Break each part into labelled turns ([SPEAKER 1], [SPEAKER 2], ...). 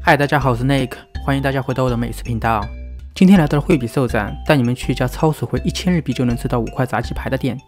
[SPEAKER 1] 嗨，大家好，我是 Nick， 欢迎大家回到我的美食频道。今天来到了惠比寿站，带你们去一家超实惠，1000日币就能吃到5块炸鸡排的店。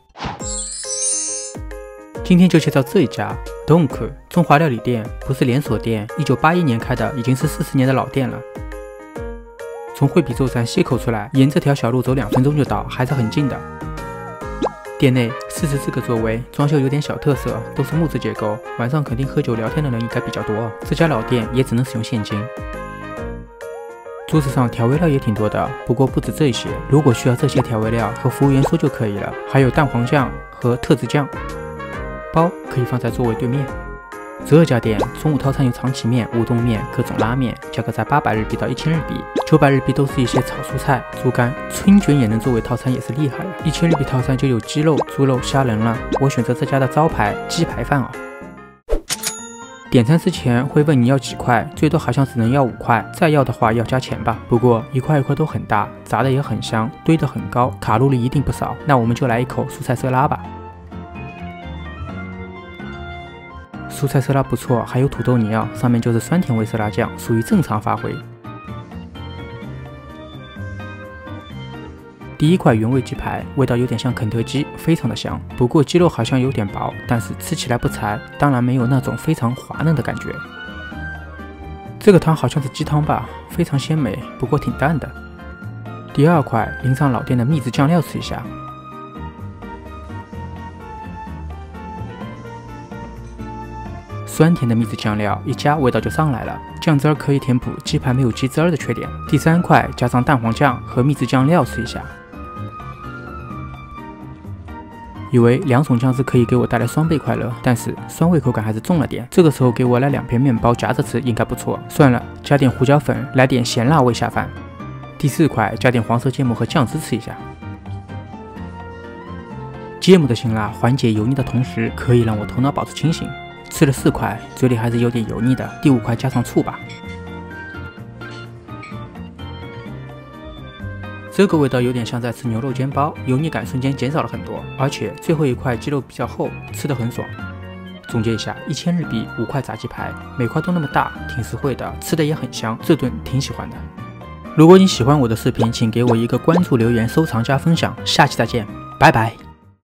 [SPEAKER 1] 今天就介绍这一家 Donk 中华料理店，不是连锁店，1981年开的，已经是40年的老店了。从惠比寿站西口出来，沿这条小路走2分钟就到，还是很近的。店内44个座位，装修有点小特色，都是木质结构，晚上肯定喝酒聊天的人应该比较多。这家老店也只能使用现金。桌子上调味料也挺多的，不过不止这些，如果需要这些调味料，和服务员说就可以了。还有蛋黄酱和特制酱，包可以放在座位对面。这家店中午套餐有长崎面、乌冬面、各种拉面，价格在800日币到1000日币，900日币都是一些炒蔬菜、猪肝、春卷也能作为套餐，也是厉害了。1000日币套餐就有鸡肉、猪肉、虾仁了。我选择这家的招牌鸡排饭啊。点餐之前会问你要几块，最多好像只能要5块，再要的话要加钱吧。不过一块一块都很大，炸的也很香，堆得很高，卡路里一定不少。那我们就来一口蔬菜色拉吧。蔬菜色拉不错，还有土豆泥啊，上面就是酸甜味色拉酱，属于正常发挥。第一块原味鸡排，味道有点像肯德基，非常的香。不过鸡肉好像有点薄，但是吃起来不柴，当然没有那种非常滑嫩的感觉。这个汤好像是鸡汤吧，非常鲜美，不过挺淡的。第二块淋上老店的秘制酱料吃一下。酸甜的秘制酱料一加，味道就上来了。酱汁儿可以填补鸡排没有鸡汁儿的缺点。第三块加上蛋黄酱和秘制酱料吃一下。以为2种酱汁可以给我带来双倍快乐，但是酸味口感还是重了点。这个时候给我来2片面包夹着吃应该不错。算了，加点胡椒粉，来点咸辣味下饭。第4块加点黄色芥末和酱汁吃一下。芥末的辛辣缓解油腻的同时，可以让我头脑保持清醒。吃了4块，嘴里还是有点油腻的。第5块加上醋吧。这个味道有点像在吃牛肉煎包，油腻感瞬间减少了很多，而且最后一块鸡肉比较厚，吃得很爽。总结一下，1000日币5块炸鸡排，每块都那么大，挺实惠的，吃的也很香，这顿挺喜欢的。如果你喜欢我的视频，请给我一个关注、留言、收藏加分享，下期再见，拜拜。